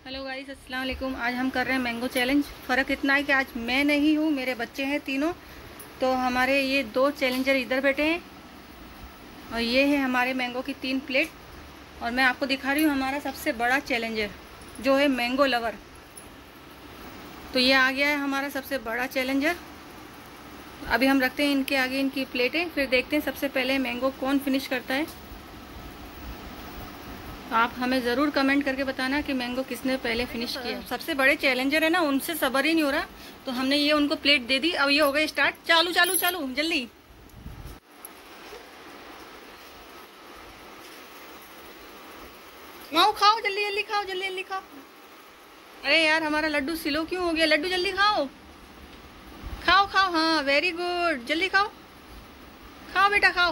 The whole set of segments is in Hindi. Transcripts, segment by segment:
हेलो गाइस, अस्सलाम वालेकुम। आज हम कर रहे हैं मैंगो चैलेंज। फ़र्क इतना है कि आज मैं नहीं हूँ, मेरे बच्चे हैं तीनों। तो हमारे ये दो चैलेंजर इधर बैठे हैं और ये है हमारे मैंगो की 3 प्लेट। और मैं आपको दिखा रही हूँ हमारा सबसे बड़ा चैलेंजर जो है मैंगो लवर। तो ये आ गया है हमारा सबसे बड़ा चैलेंजर। अभी हम रखते हैं इनके आगे इनकी प्लेटें, फिर देखते हैं सबसे पहले मैंगो कौन फिनिश करता है। तो आप हमें ज़रूर कमेंट करके बताना कि मैंगो किसने पहले फिनिश किया। सबसे बड़े चैलेंजर है ना, उनसे सब्र ही नहीं हो रहा। तो हमने ये उनको प्लेट दे दी। अब ये हो गए स्टार्ट। चालू चालू चालू, जल्दी। खाओ खाओ, जल्दी जल्दी खाओ, जल्दी जल्दी खाओ। अरे यार, हमारा लड्डू स्लो क्यों हो गया? लड्डू जल्दी खाओ, खाओ खाओ। हाँ, वेरी गुड, जल्दी खाओ, खाओ बेटा खाओ।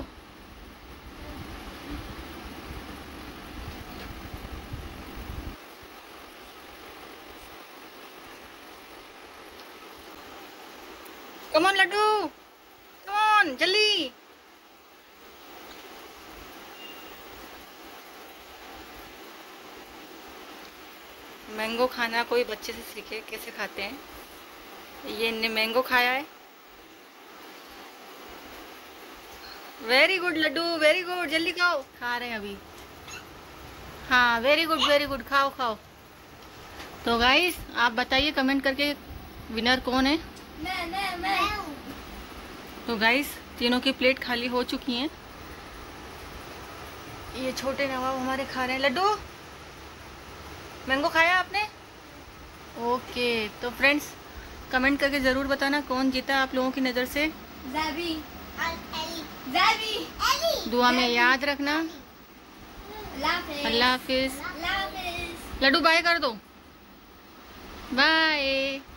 Come on Laddu, come on जल्दी। मैंगो खाना कोई बच्चे से सीखे, कैसे खाते हैं। ये इनने मैंगो खाया है। Very good Laddu, very good, जल्दी खाओ। खा रहे हैं अभी। हाँ, वेरी गुड वेरी गुड, खाओ खाओ। तो गाइस, आप बताइए कमेंट करके विनर कौन है। मैं हूँ। तो गाइस, तीनों की प्लेट खाली हो चुकी हैं। ये छोटे नवाब हमारे खा रहे हैं। लड्डू, मैंगो खाया आपने? ओके। तो फ्रेंड्स, कमेंट करके ज़रूर बताना कौन जीता आप लोगों की नज़र से। ज़ैबी। दुआ में याद रखना। अल्लाह हाफिज़। लड्डू बाय कर दो। बाय।